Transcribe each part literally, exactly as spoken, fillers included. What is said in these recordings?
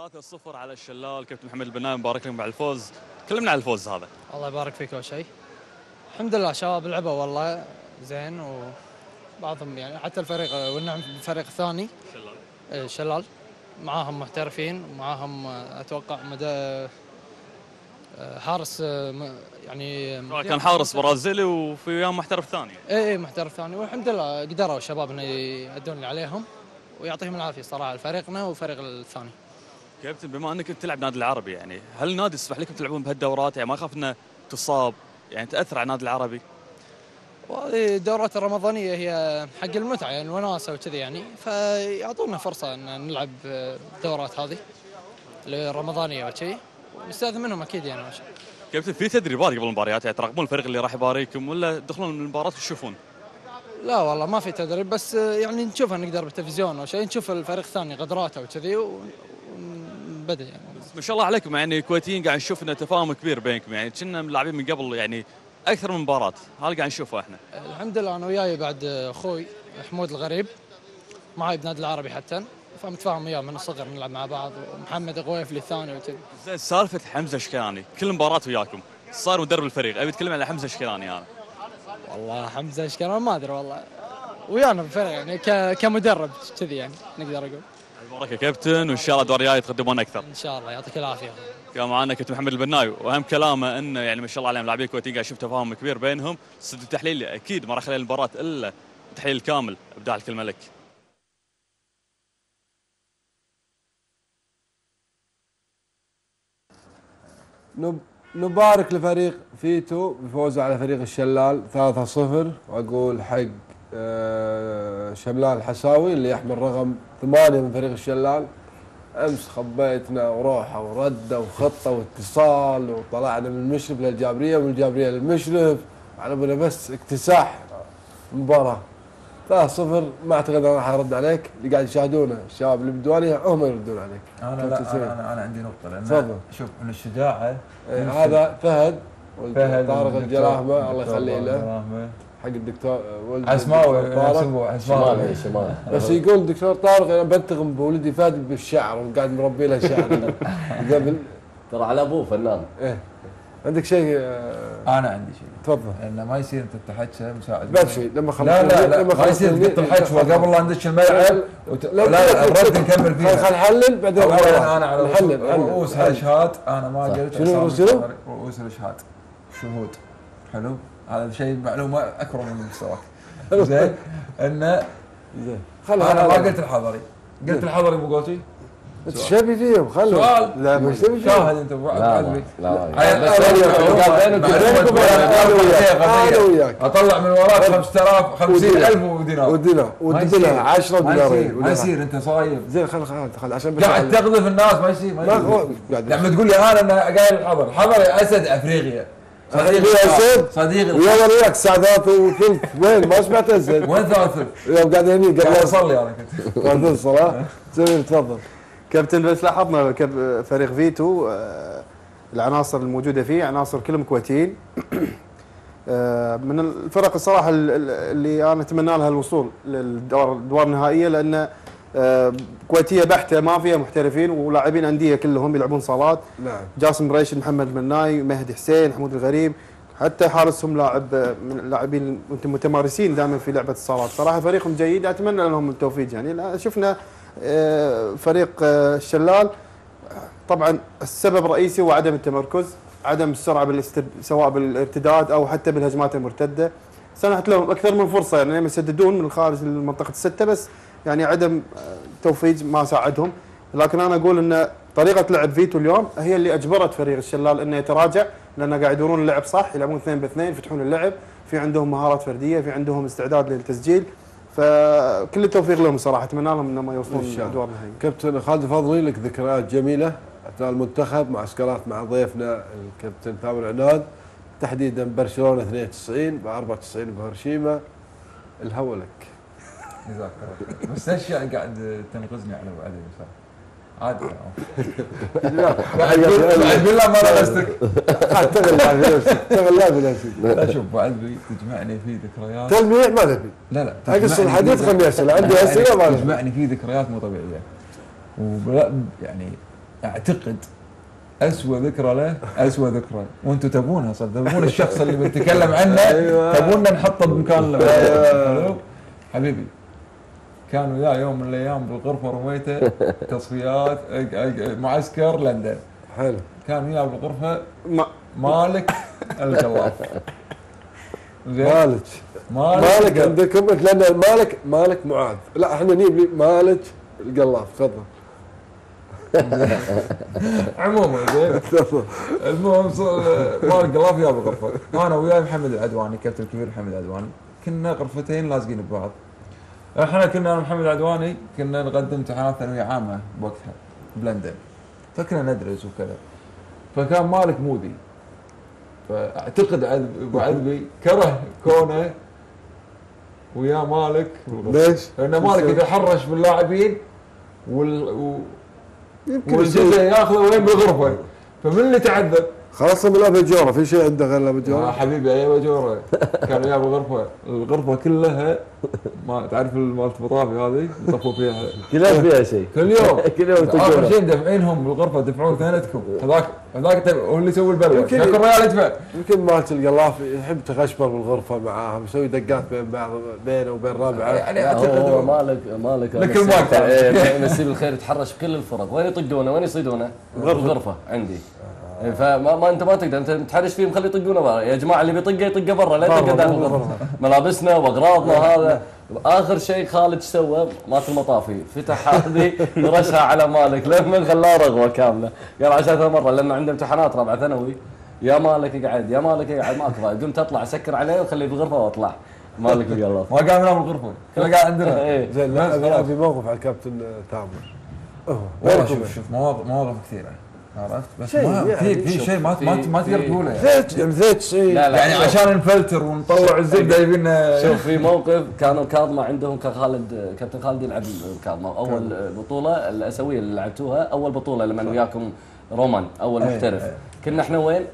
ثلاثة صفر على الشلال. كابتن محمد البناي مبارك لكم على الفوز، كلمنا على الفوز هذا. الله يبارك فيك اول شيء. الحمد لله شباب لعبوا والله زين، وبعضهم يعني حتى الفريق والنعم الفريق الثاني شلال شلال معاهم محترفين ومعاهم اتوقع مدى حارس يعني كان حارس برازيلي وفي وياهم محترف ثاني. اي اي محترف ثاني، والحمد لله قدروا الشباب انه يأدون اللي عليهم ويعطيهم العافيه صراحه لفريقنا والفريق الثاني. كابتن بما انك انت تلعب نادي العربي، يعني هل النادي يسمح لكم تلعبون بهالدورات؟ يعني ما خاف انه تصاب يعني تاثر على النادي العربي؟ وهذه الدورات الرمضانيه هي حق المتعه يعني الوناسه وكذي يعني، فيعطونا فرصه ان نلعب الدورات هذه الرمضانيه وشيء ونستاذن منهم اكيد يعني. ماشي كابتن، في تدريبات قبل المباريات يعني تراقبون الفريق اللي راح يباريكم ولا تدخلون المباراه وتشوفون؟ لا والله ما في تدريب، بس يعني نشوفها نقدر بالتلفزيون او شيء، نشوف الفريق الثاني قدراته وكذي ونبدا يعني. ما شاء الله عليكم يعني كويتيين، قاعد نشوف انه تفاهم كبير بينكم، يعني كنا لاعبين من قبل يعني اكثر من مباراه، هذا قاعد نشوفه احنا. الحمد لله انا وياي بعد اخوي حمود الغريب معي بنادي العربي حتى، فمتفاهم وياه من الصغر نلعب مع بعض، ومحمد غويفلي الثاني وكذي. زين، سالفه حمزه شكراني كل مباراه وياكم صار مدرب الفريق، ابي اتكلم على حمزه شكراني. انا والله حمزه شكراني ما ادري والله، ويانا بالفريق يعني كمدرب كذي يعني نقدر اقول. البركه كابتن، وان شاء الله الدور الجاي تقدمون اكثر ان شاء الله. يعطيك العافيه. كان معنا كابتن محمد البناي، واهم كلامه انه يعني ما شاء الله عليهم لاعبين كويتيين، قاعد اشوف تفاهم كبير بينهم. استوديو التحليل اكيد ما راح يخلي المباراه الا التحليل الكامل. ابداع الكلمه لك. نبارك لفريق فيتو بفوزه على فريق الشلال ثلاثة صفر، واقول حق شملان الحساوي اللي يحمل رقم ثمانية من فريق الشلال. امس خبيتنا وروحه ورده وخطه واتصال، وطلعنا من المشرف للجابريه ومن الجابريه للمشرف، على بالنا بس اكتساح المباراه. ثلاثة صفر. ما اعتقد انا راح ارد عليك، اللي قاعد يشاهدونه الشباب اللي بالديوانيه هم يردون عليك. انا لا انا انا عندي نقطه، لان تفضل. شوف من الشجاعه ايه هذا فهد فهد طارق الجراهمه الله يخليه له، حق الدكتور ولد عسماوي طارق عسماوي شمال. بس يقول الدكتور طارق انا بنتغم بولدي فهد بالشعر، وقاعد مربي له شعر قبل. ترى على ابوه فنان. ايه عندك شيء؟ انا عندي شيء. تفضل. لانه ما يصير انت تتحكى مساعد. بمشي لما خلص. لا لا لا ما يصير تقط الحكوى قبل لا ندش الملعب. وت... لا لا الرد نكمل فيها. خل نحلل بعدين. اولا انا على نحلل رؤوس الاشهاد، انا ما قلت شنو شنو؟ رؤوس الاشهاد شهود. حلو، هذا شيء معلومه اكبر من مستواك. زين انه زين انا ما قلت الحضري، قلت الحضري ابو قوتي. انت ايش تبي فيهم؟ خلوا سؤال. لا مش تبي فيهم. شاهد انت ابو عزبي. لا انا وياك اطلع من وراك خمسة آلاف خمسين ألف ودينار ودينار ودينار عشرة دينارين. ما يصير انت صايب. زين خل خل خل عشان قاعد تقذف الناس. ما يصير ما يصير. لما تقول لي انا انا قايل الحضر، حضر يا اسد افريقيا. صديقي اسد صديقي ويلا وياك الساعه ثلاثة وثلث. وين ما سمعت اسد؟ وين ثلاثة؟ يوم قاعد هني قبل قاعد اصلي انا كنت قبل الصلاه. زين تفضل كابتن. بس لاحظنا فريق فيتو العناصر الموجوده فيه عناصر كلهم كويتيين، من الفرق الصراحه اللي انا اتمنى لها الوصول للدور الادوار النهائيه، لان كويتيه بحته ما فيها محترفين ولاعبين انديه كلهم يلعبون صالات. نعم. جاسم ريشد، محمد مناي، مهدي حسين، حمود الغريب، حتى حارسهم لاعب من اللاعبين متمارسين دائما في لعبه الصالات. صراحه فريقهم جيد، اتمنى لهم التوفيق. يعني شفنا فريق الشلال طبعا السبب الرئيسي هو عدم التمركز، عدم السرعه بالاستد... سواء بالارتداد او حتى بالهجمات المرتده. سنحت لهم اكثر من فرصه يعني يسددون من خارج منطقه السته، بس يعني عدم توفيق ما ساعدهم. لكن انا اقول ان طريقه لعب فيتو اليوم هي اللي اجبرت فريق الشلال انه يتراجع، لانه قاعد يدورون اللعب صح، يلعبون اثنين باثنين، يفتحون اللعب، في عندهم مهارات فرديه، في عندهم استعداد للتسجيل. فكل التوفيق لهم صراحه، اتمنى لهم انهم يوصلون للادوار النهائيه. كابتن خالد الفضلي لك ذكريات جميله اثناء المنتخب، معسكرات مع ضيفنا الكابتن ثامر عناد، تحديدا برشلونه اثنين وتسعين ب أربعة وتسعين بهيروشيما. الهوى لك. جزاك الله. بس ليش يعني قاعد تنقذني على ابو علي صح؟ عادي. بعد بالله ما لمستك. تغلى بنفسك تغلى بنفسك. لا شوف ابو علي تجمعني فيه ذكريات. تلميع ما نبي. لا لا. اقص الحديث خلني اسال، عندي اسئله ما تجمعني فيه ذكريات مو طبيعيه. وبلا يعني اعتقد اسوء ذكرى له اسوء ذكرى، وانتم تبونها صدق، تبون الشخص اللي بنتكلم عنه تبوننا نحطه بمكان له. حبيبي كان وياه يوم من الايام بالغرفه رميته تصفيات معسكر لندن. حلو. كان وياه بالغرفه مالك الجلاف. مالك مالك عندكم لان مالك مالك معاذ، لا احنا نجيب مالك القلاف. تفضل. عموما زين المهم مالك القلاف وياه بالغرفه، انا وياي محمد العدواني كابتن الكبير محمد العدواني، كنا غرفتين لازقين ببعض. احنا كنا انا محمد العدواني كنا نقدم امتحانات ثانويه عامه بوقتها بلندن، فكنا ندرس وكذا، فكان مالك مودي، فاعتقد ابو عذبي كره كونه ويا مالك. ليش؟ لان مالك يتحرش باللاعبين وال والجزء ياخذه وين بالغرفه، فمن اللي تعذب؟ خلاص من الاباجوره، في شيء عنده غير الاباجوره؟ يا حبيبي اي اباجوره كان وياه بالغرفه، الغرفه كلها ما تعرف مالت مطافي هذه يطفوا فيها كلها فيها شيء كل يوم كل يوم اخر شيء مدفعينهم بالغرفه دفعون ثانيتكم، هذاك هذاك هو اللي يسوي البلوه، ذاك الرجال يدفع. يمكن مالت القلاف يحب تغشبر بالغرفه معاهم، يسوي دقات بين بعض بينه وبين رابعه. يعني اعتقد مالك مالك لك المقطع مسيب الخير يتحرش بكل الفرق، وين يطقونه وين يصيدونه؟ بالغرفه عندي. فما ما انت ما تقدر انت متحرش فيهم، خليه يطقونه برا يا جماعه، اللي بيطقه يطقه برا لا يطقه داخل الغرفه. ملابسنا واغراضنا هذا. اخر شيء خالد ايش سوى؟ مات المطافي فتح هذه ورشها على مالك لما خلاه رغوه كامله، قال عشان مره لما عنده امتحانات رابعه ثانوي يا مالك يقعد يا مالك يقعد ماكو فايده، قمت اطلع اسكر عليه وخليه بالغرفه واطلع. مالك القلاف ما قاعد ينام بالغرفه كله قاعد عندنا. زين لا في موقف على الكابتن تامر. والله شوف شوف مواقف مواقف كثيره عرفت، بس ما في في شيء ما ما ما تقدر تقوله زيت يعني زيت تصير يعني عشان نفلتر ونطلع الزبده يبينا. شوف في موقف كانوا كاظمه عندهم، كان خالد كابتن خالد يلعب كاظمه اول بطوله الاسيويه اللي لعبتوها، اول بطوله لما وياكم رومان اول محترف. كنا احنا وين؟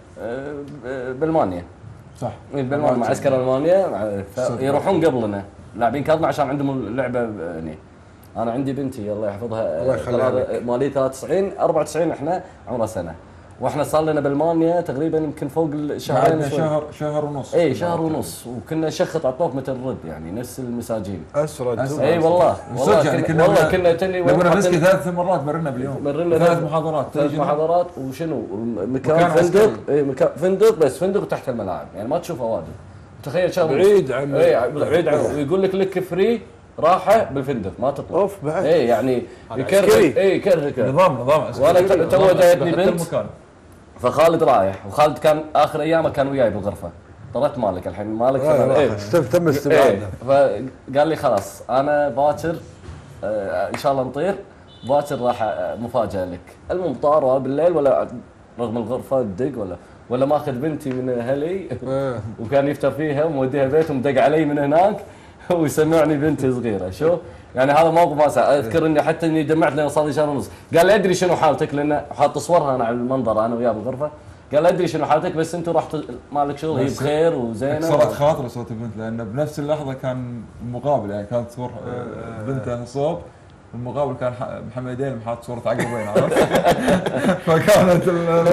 بالمانيا صح بالمانيا معسكر المانيا، يروحون قبلنا لاعبين كاظمه عشان عندهم لعبه هني. انا عندي بنتي الله يحفظها مالي ثلاثة وتسعين أربعة وتسعين، احنا عمرها سنه، واحنا صار لنا بالمانيا تقريبا يمكن فوق الشهرين شهر شهر ونص. اي شهر ونص، وكنا نشخط على الطوف مثل الرد يعني نفس المساجين. اسرد اي والله والله يعني كنا والله كنا تني نبغى نسكي ثلاث مرات مرنا باليوم، مرنا ثلاث محاضرات ثلاث محاضرات وشنو مكان فندق. اي مكان فندق بس فندق تحت الملاعب يعني ما تشوف اوادم. تخيل شغله بعيد عن اي بعيد عن ويقول لك لك فري راحه بالفندق ما تطلع. اوف بعد اي يعني يكرهك اي يكرهك نظام نظام وانا تو جايتني بنت فخالد رايح، وخالد كان اخر ايامه كان وياي بالغرفه، طردت مالك الحين مالك ايه تم استبعاده. فقال لي خلاص انا باكر آه ان شاء الله نطير باكر راح مفاجاه لك. المهم طار بالليل ولا رغم الغرفه تدق ولا ولا ماخذ بنتي من اهلي وكان يفتر فيها وموديها بيتهم، دق علي من هناك ويسمعني بنتي صغيره. شو يعني هذا موقف ما سا. اذكر اني حتى اني دمعت لان صار لي شهر ونص. قال لي ادري شنو حالتك لان حاط صورها انا على المنظر انا وياه بالغرفه. قال ادري شنو حالتك بس انت رحت مالك شغل هي بخير وزينه. صارت خاطر صوت البنت لان بنفس اللحظه كان مقابل يعني كانت صور بنته صوب المقابل كان محمد ديل حاط صورة عقبين عرفت؟ فكانت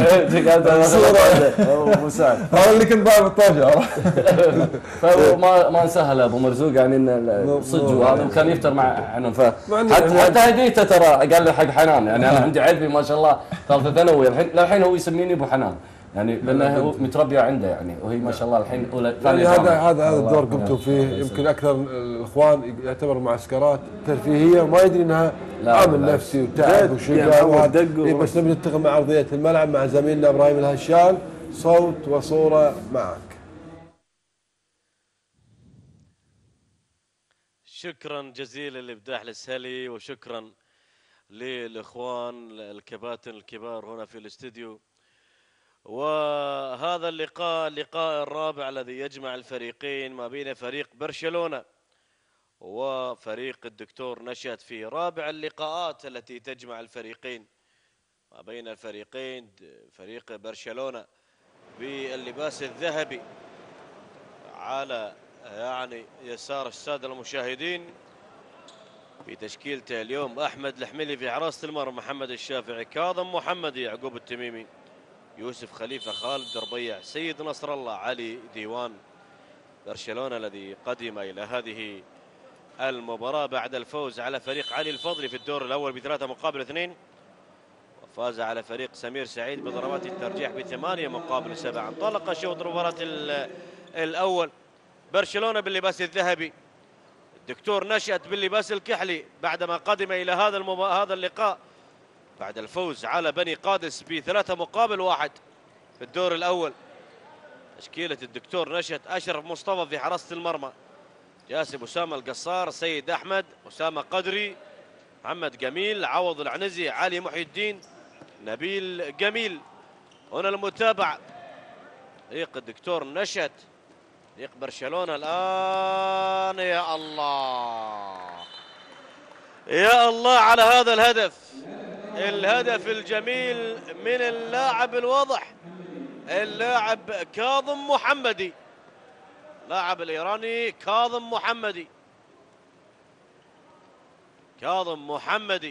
الصورة ابو سعد هذا اللي كنت ضايع بالطاجة عرفت؟ فما ما انسهل ابو مرزوق يعني انه صدق وهذا وكان يفتر مع عنهم حتى حتى هديته ترى قال لي حق حنان يعني انا عندي عذبي ما شاء الله ثالثة ثانوي الحين للحين هو يسميني ابو حنان يعني لانه هو متربيه عنده يعني وهي ما شاء الله الحين اولى ثانيه. هذا هذا هذا الدور قمتوا فيه. يمكن اكثر الاخوان يعتبر معسكرات ترفيهيه وما يدري انها عامل نفسي وتعب وشقاء بس نبي نتفق مع ارضيه الملعب مع زميلنا ابراهيم الهشال صوت وصوره معك. شكرا جزيلا لابداع السهلي وشكرا للاخوان الكباتن الكبار هنا في الاستديو. وهذا اللقاء اللقاء الرابع الذي يجمع الفريقين ما بين فريق برشلونة وفريق الدكتور نشأت في رابع اللقاءات التي تجمع الفريقين ما بين الفريقين. فريق برشلونة باللباس الذهبي على يعني يسار السادة المشاهدين في تشكيلته اليوم أحمد الحميلي في حراسة المرمى، محمد الشافعي، كاظم محمدي، يعقوب التميمي، يوسف خليفة، خالد ربيع، سيد نصر الله، علي ديوان. برشلونة الذي قدم إلى هذه المباراة بعد الفوز على فريق علي الفضلي في الدور الأول بثلاثة مقابل اثنين، وفاز على فريق سمير سعيد بضربات الترجيح بثمانية مقابل سبعة. انطلق شوط المباراة الأول، برشلونة باللباس الذهبي، الدكتور نشأت باللباس الكحلي بعدما قدم إلى هذا المب... هذا اللقاء بعد الفوز على بني قادس بثلاثة مقابل واحد في الدور الأول. تشكيلة الدكتور نشأت: أشرف مصطفى في حراسة المرمى، جاسم أسامة القصار، سيد أحمد، أسامة قدري، محمد جميل، عوض العنزي، علي محي الدين، نبيل جميل. هنا المتابعة، فريق الدكتور نشأت، فريق برشلونة الآن. يا الله يا الله على هذا الهدف، الهدف الجميل من اللاعب الواضح، اللاعب كاظم محمدي، لاعب الإيراني كاظم محمدي. كاظم محمدي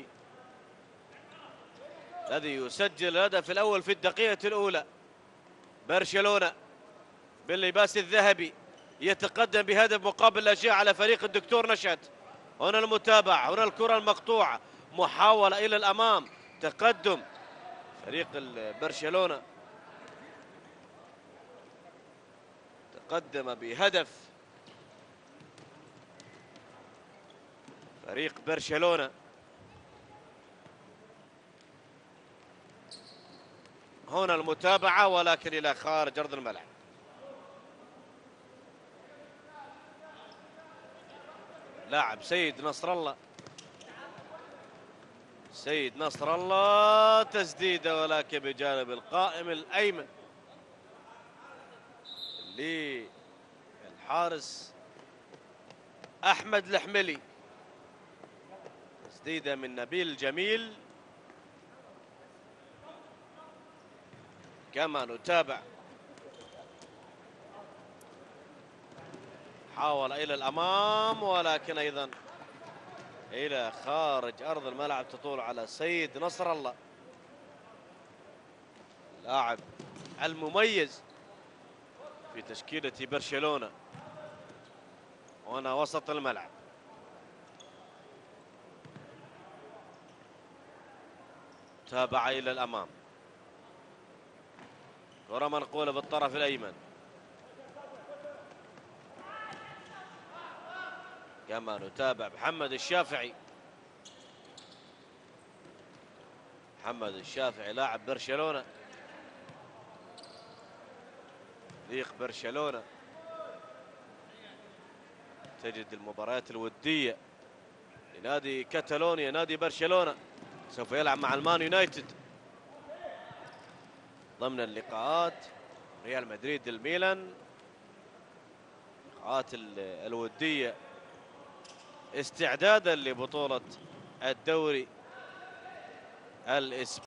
الذي يسجل الهدف الأول في الدقيقة الأولى. برشلونة باللباس الذهبي يتقدم بهدف مقابل لا شيء على فريق الدكتور نشأت. هنا المتابعة، هنا الكرة المقطوعة، محاولة إلى الأمام، تقدم فريق برشلونة، تقدم بهدف فريق برشلونة. هنا المتابعة ولكن إلى خارج أرض الملعب. لاعب سيد نصر الله، سيد نصر الله، تسديدة ولكن بجانب القائم الأيمن للحارس أحمد الحميلي. تسديدة من نبيل جميل. كما نتابع، حاول إلى الأمام ولكن أيضا إلى خارج أرض الملعب، تطول على سيد نصر الله، اللاعب المميز في تشكيلة برشلونة. هنا وسط الملعب، تابع إلى الأمام، كرة منقولة بالطرف الأيمن، كما نتابع محمد الشافعي. محمد الشافعي لاعب برشلونة، فريق برشلونة تجد المباريات الودية لنادي كاتالونيا، نادي برشلونة سوف يلعب مع المان يونايتد ضمن اللقاءات، ريال مدريد الميلان، اللقاءات الودية استعدادا لبطولة الدوري الإسباني.